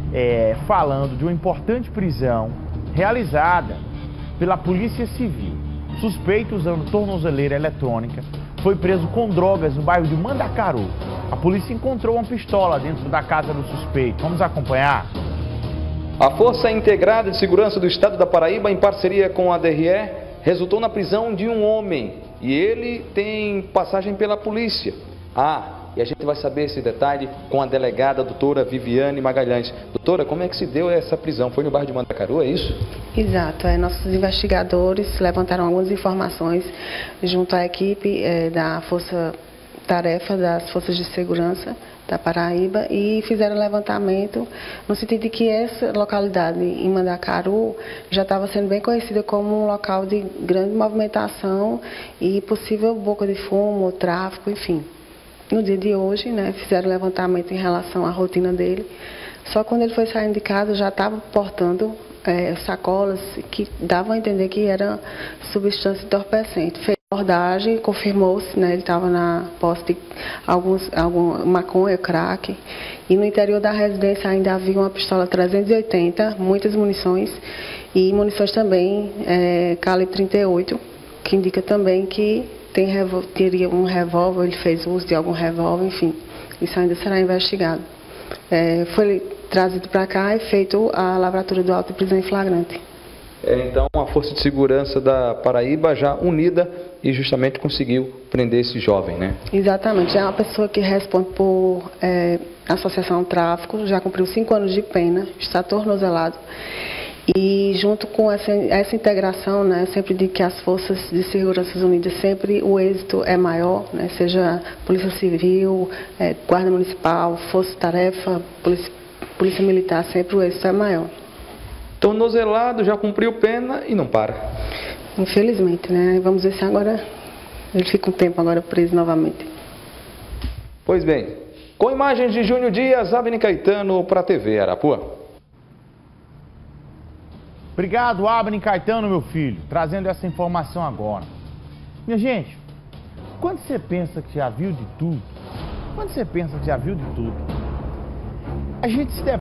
falando de uma importante prisão realizada pela Polícia Civil. Suspeito usando tornozeleira eletrônica foi preso com drogas no bairro de Mandacaru. A polícia encontrou uma pistola dentro da casa do suspeito. Vamos acompanhar? A Força Integrada de Segurança do Estado da Paraíba, em parceria com a DRE, resultou na prisão de um homem e ele tem passagem pela polícia. E a gente vai saber esse detalhe com a delegada doutora Viviane Magalhães. Doutora, como é que se deu essa prisão? Foi no bairro de Mandacaru, é isso? Exato. Nossos investigadores levantaram algumas informações junto à equipe da Força Tarefa das Forças de Segurança da Paraíba e fizeram levantamento no sentido de que essa localidade em Mandacaru já estava sendo bem conhecida como um local de grande movimentação e possível boca de fumo, tráfico, enfim. No dia de hoje, fizeram levantamento em relação à rotina dele. Só quando ele foi saindo de casa já estava portando sacolas que davam a entender que era substância entorpecente. Fez abordagem, confirmou-se, ele estava na posse de algum maconha, crack. E no interior da residência ainda havia uma pistola 380, muitas munições e munições também calibre 38, que indica também que teria um revólver, ele fez uso de algum revólver, enfim, isso ainda será investigado. Foi trazido para cá e feito a lavratura do auto de prisão em flagrante. Então a Força de Segurança da Paraíba já unida e justamente conseguiu prender esse jovem, né? Exatamente, é uma pessoa que responde por associação ao tráfico, já cumpriu 5 anos de pena, está tornozelado. E junto com essa integração, eu sempre digo que as Forças de Segurança Unidas, sempre o êxito é maior, seja Polícia Civil, Guarda Municipal, Força Tarefa, Polícia Militar, sempre o êxito é maior. Tornozelado, já cumpriu pena e não para. Infelizmente, Vamos ver se agora ele fica um tempo agora preso novamente. Pois bem, com imagens de Júnior Dias, Abner Caetano para a TV Arapuã. Obrigado, Abner Caetano, meu filho, trazendo essa informação agora. Minha gente, quando você pensa que já viu de tudo, a gente se